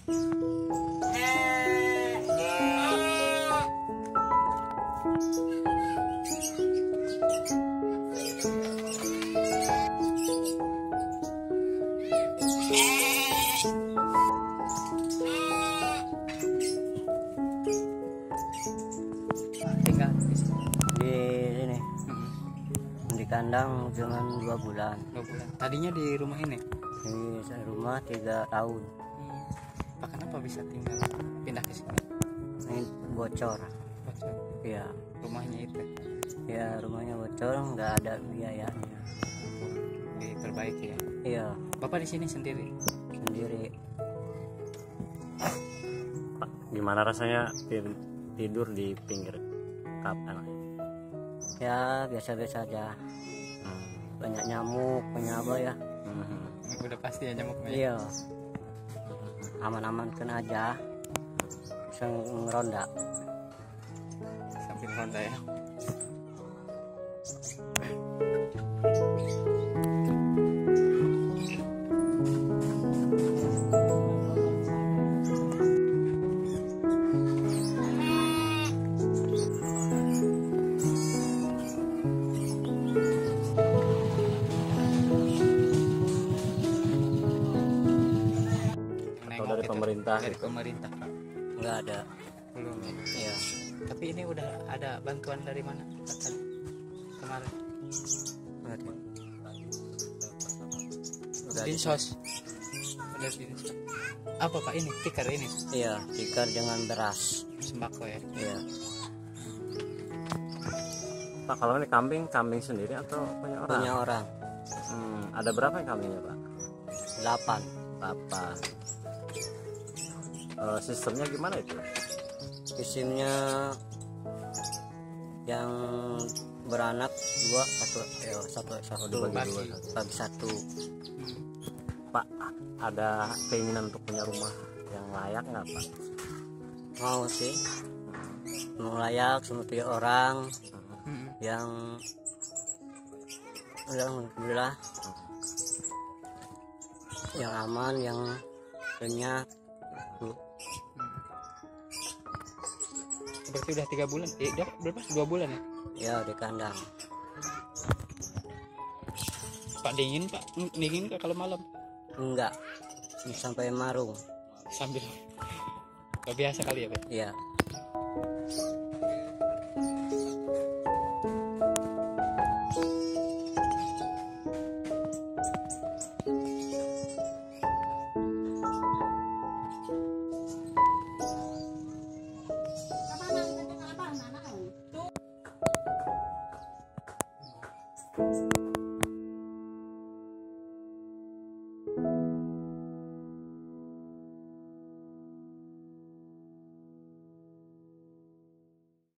Tinggal di sini. Di sini di kandang dengan 2 bulan. 2 bulan. Tadinya di rumah ini. Di rumah 3 tahun. Pak, kenapa bisa tinggal pindah ke sini? Ini bocor. Bocor. Iya. Rumahnya itu Ya rumahnya bocor, nggak ada biayanya. diperbaiki ya. Iya, Bapak di sini sendiri. sendiri. Pak, gimana rasanya tidur di pinggir kap tanah? Ya biasa-biasa aja. Banyak nyamuk, banyak apa ya. Udah pasti ya nyamuknya. Iya. Aman-aman kan aja. Bisa ngeronda. Sambil ronda ya. Atau dari pemerintah? Dari pemerintah, Pak. Nggak ada. Belum ya. Iya. Tapi ini udah ada bantuan dari mana Pak, tadi? Kemarin Nggak ada. Udah ada. Dinsos. Udah Dinsos. Apa Pak ini? Tikar ini? Iya, tikar dengan beras. Sembako ya. Iya. Pak, kalau ini kambing sendiri atau punya orang? Punya orang. Ada berapa yang kambingnya, Pak? 8. 8. Sistemnya gimana itu? Sistemnya yang beranak 2, satu Bagi. bagi 1. Pak, ada keinginan untuk punya rumah yang layak nggak, Pak? Mau sih, mau layak seperti orang yang alhamdulillah yang aman, yang renyah. Berarti udah 3 bulan. Udah berapa? 2 bulan ya? Ya di kandang. Pak, dingin Pak? Dingin nggak kalau malam? Enggak, sampai marung. Sambil nggak biasa kali ya Pak? Iya. Apa